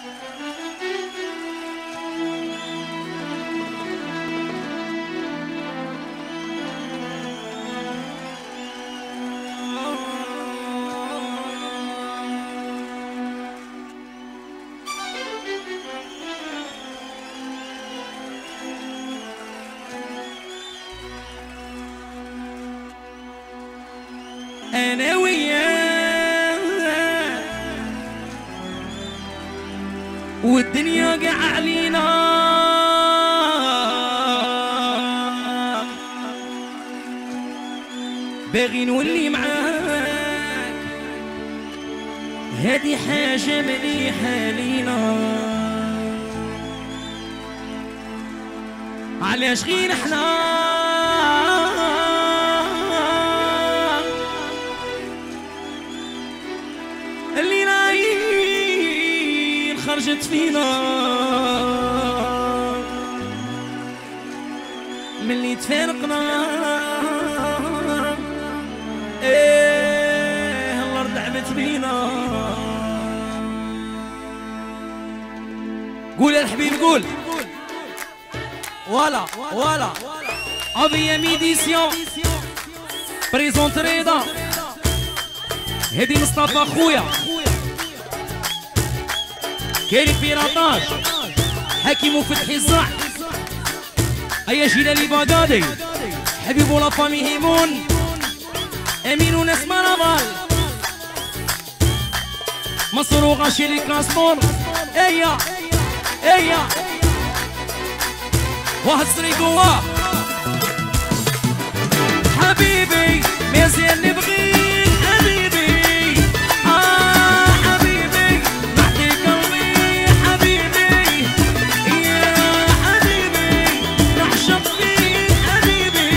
أنا وياك والدنيا قاع علينا، باغي نولي معاك، هادي حاجة مليحة لينا. علاش غير احنا اللي رايين خرجت فينا ملي تفارقنا، ايه الارض عبت بينا. قول يا الحبيب قول. فوالا فوالا ابي ميديسيون بريزونت رضا، هدي مصطفى خويا، كريم بيراطاج، حكيم وفتحي الزرع، ايا جلالي بغدادي، حبيب ولا فامي هيمون، امين وناس مرضال، مصر وغاشيلي كاسبور، ايا ايا واحد سريقواه حبيبي مازال نبغيك حبيبي، حبيبي نعطي قلبي حبيبي، يا حبيبي نعشق فيك حبيبي،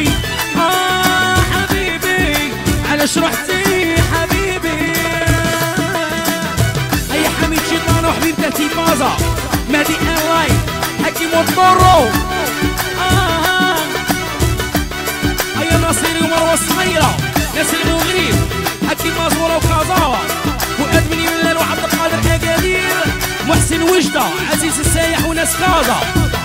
حبيبي علاش رحتي حبيبي. اي حميد شيطان وحبيبتي تيفازا، مهدي الاي، حكيم والطرو، هيا ناصري ومروه الصغيره، ناس المغرب، حكيم مازوره وكازاوا، فؤاد بن يلال وعبد القادر اكادير، محسن وجده، عزيز السايح وناس كازا.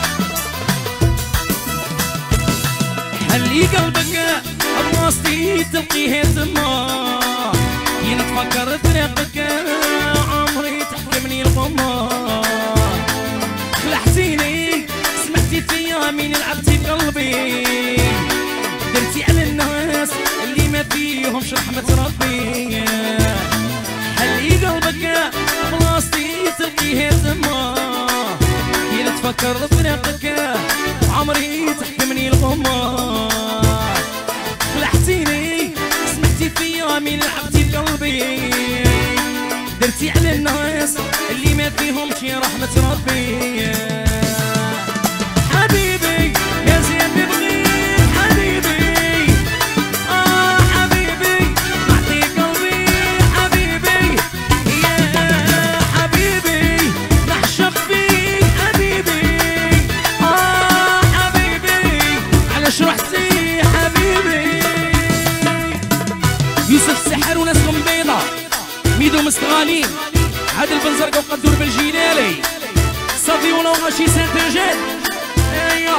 حلي قلبك بلاصتي تلقيه تما، كي نتفكر طريقك عمري تحكمني الغمار. خلعتيني سمعتي فيا مين لعبتي بقلبي، درتي على الناس اللي ما فيهمش رحمة ربي. حلي قلبك بلاصتي تلقيه تما، كي نتفكر بطريقك عمري تحكمني الغمار. خلعتيني سمعتي فيا مين لعبتي بقلبي، درتي على الناس اللي ما فيهمش رحمة ربي. حبيبي يا زين نبغيك حبيبي، حبيبي نعطي قلبي حبيبي، يا حبيبي نعشق فيك حبيبي، حبيبي علاش رحتي حبيبي. يوسف السحر وناس بيضة، ميدو مستغالين، عادل بن زرقا وقدور بالجيلالي، صافي ولا وغاشي سانترجيت، ايا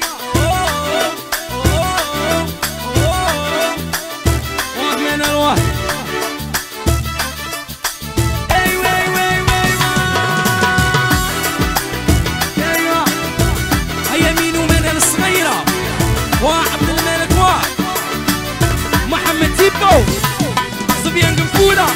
وهمان الواحد، ايوا ايوا ايوا ايوا هيا مين ومنال الصغيرة، وعبد الملك محمد تيبو، صبيان قنفولة،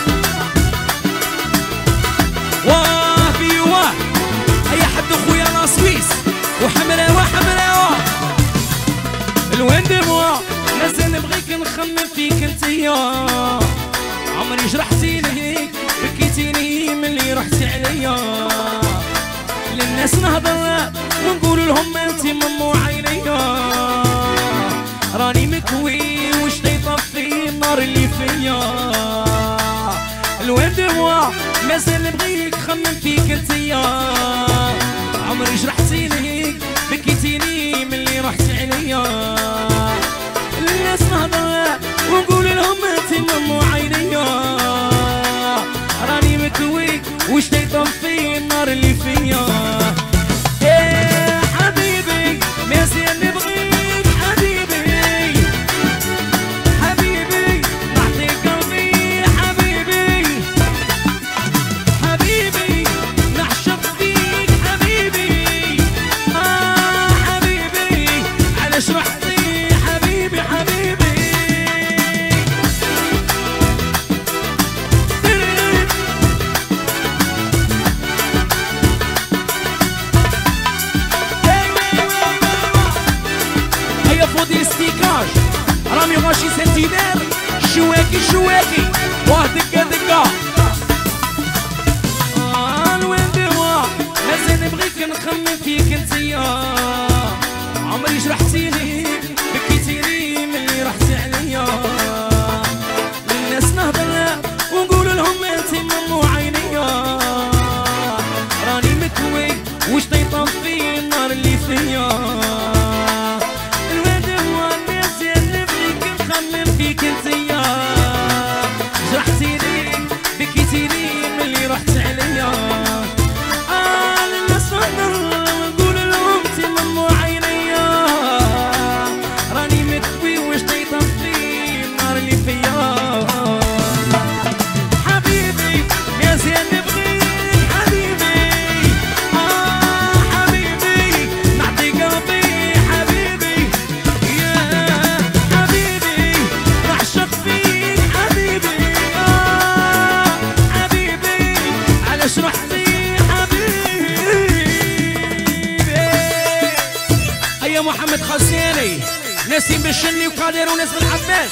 وفي واه اي حد اخويا لا سويس، وحمراوة حمراوة الوندموا، لازم نبغيك نخمم فيك انتيا، عمري جرحتيني بكيتيني ملي رحتي عليا، للناس نهضر ونقول لهم انتي ممو عينيا، راني مكوي وشتي طفي النار اللي فيا. الوندموا مازال نبغيك خمم فيك انتيا، عمري جرحتيني بكيتيني ملي رحتي عليا، الناس نهضر ونقول لهم انتي ممو عينيا، راني مكوي وشتي طفي النار النار اللي فيا. حبيبي مازال نبغيك حبيبي، حبيبي نعطيك قلبي حبيبي، حبيبي نعشق فيك حبيبي. حبيبي علاش رحتي حبيبي حبيبي. فودي ستيكاج رامي غاشي سنتينار شواكي شواكي واه دقة دقة. الوين دوا مازال نبغيك نخمم فيك انتيا، عمري جرحتيني بكيتيني ملي رحتي عليا. للناس نهضر ونقول لهم انتي ممو عينيا، راني مكوي وش طيطفي النار اللي فيا. فيك انتيا جرحتيني بكيتيني ملي رحت عليا. الناس نهضر نقول لهم انتي ممو عينيا، راني مكوي واش طيطفي النار اللي فيا. حبيبي مازال نبغيك حبيبي، حبيبي نعطي قلبي حبيبي. محمد خزيني نسيم بالشني وقادر وناس بالعباس.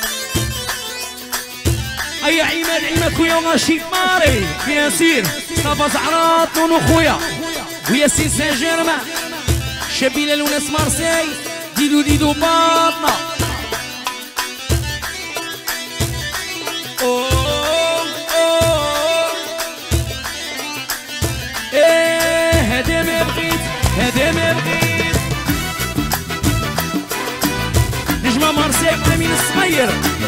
اي عماد خويا وغاشي ماري ياسين صافا زعرات نونو خويا وياسين سان جيرمان شبيلة وناس مارسي ديدو باطنا. هدا ما بغيت هدا ما بغيت. نجمة مارسيك أمين الصغير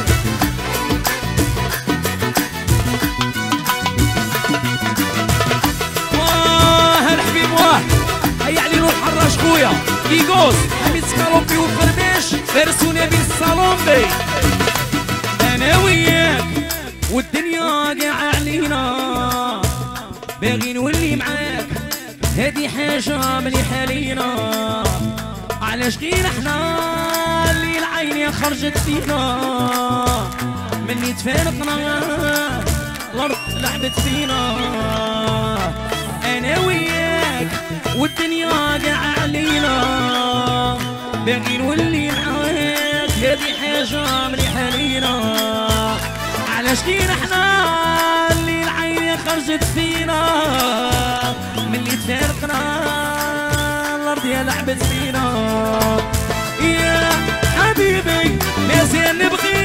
واه الحبيب واه هيا عليلو الحراش خويا كيغوز حميد سكالوبي وفربيش فارسونا بين الصالومبي. أنا وياك والدنيا قاع علينا باغي نولي معاك، هادي حاجة مليحة لينا. علاش غير احنا اللي العين خرجت فينا مني تفارقنا الارض لعبت فينا. انا وياك والدنيا قاع علينا باغي نولي معاك، هادي حاجة مليحة لينا. علاش غير احنا اللي العين خرجت فينا مني تفارقنا الارض لعبت فينا. يا حبيبي مازال نبغي